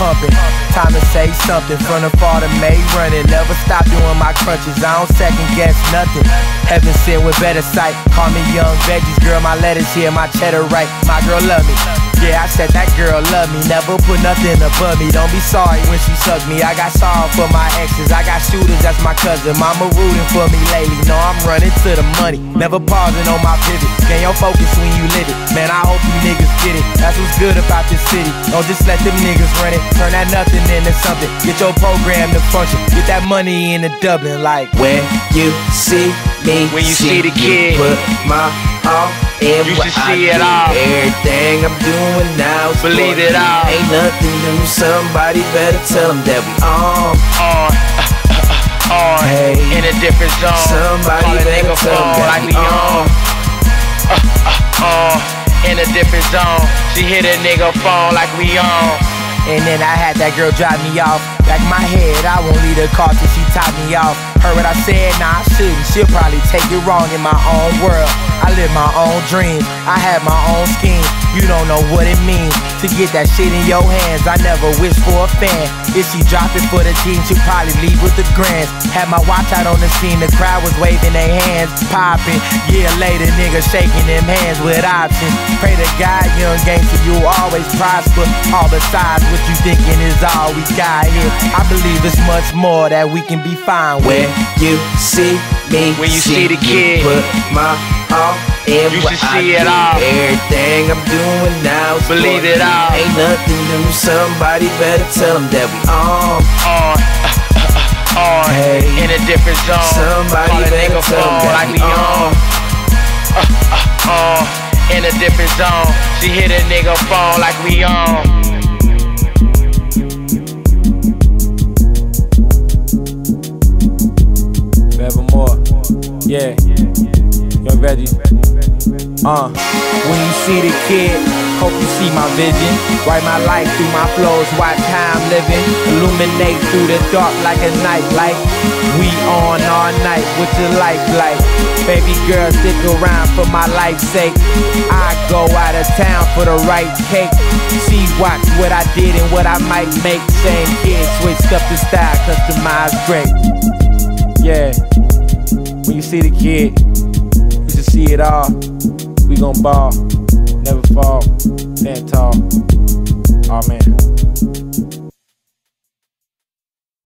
pumping. Time to say something from the far to May running. Never stop doing my crunches, I don't second guess nothing. Heaven sent with better sight, call me young veggies. Girl, my lettuce here, my cheddar right. My girl love me, yeah, I said that girl love me. Never put nothing above me. Don't be sorry when she suck me. I got sorrow for my exes, I got shooters, that's my cousin. Mama rooting for me lately, no, I'm running to the money. Never pausing on my pivot, gain your focus when you live it. Man, I hope you niggas get it, that's what's good about this city. Don't just let them niggas run it, turn that nothing into something. Get your program to function, get that money into Dublin. Like when you see me, when you see the kid, put my all in you what should I see it do. all. Everything I'm doing now, believe it all. Ain't nothing new, somebody better tell them that we on. Hey, in a different zone. Somebody call a better nigga tell them phone that like we we on. In a different zone. She hit a nigga phone like we on. and then I had that girl drive me off. Back my head, I won't leave the car till she top me off. Heard what I said, nah I shouldn't. She'll probably take it wrong in my own world. I live my own dreams, I have my own scheme. You don't know what it means to get that shit in your hands. I never wish for a fan. If she drop it for the team, she'll probably leave with the grands. Had my watch out on the scene, the crowd was waving their hands, popping. Year later, niggas shaking them hands with options. Pray to God, young gangster, you always prosper. All besides what you thinking is all we got here. I believe it's much more that we can be fine with. When you see me, when you see the kid, put my all in you what should I see do. it all. Everything I'm doing now, believe it all. Ain't nothing new, somebody better tell them that we on. Hey, in a different zone. somebody call a better nigga tell them phone that like we we on. In a different zone. She hit a nigga phone like we on. Forevermore, yeah, Young Veggie. When you see the kid, hope you see my vision. Write my life through my flows, watch how I'm living. Illuminate through the dark like a night light. We on all night with your life light. Baby girl, stick around for my life's sake. I go out of town for the right cake. See, watch what I did and what I might make. Same kid, switched up the style, customized great. Yeah, when you see the kid, you should see it all. We gon' ball, never fall, stand tall. Amen.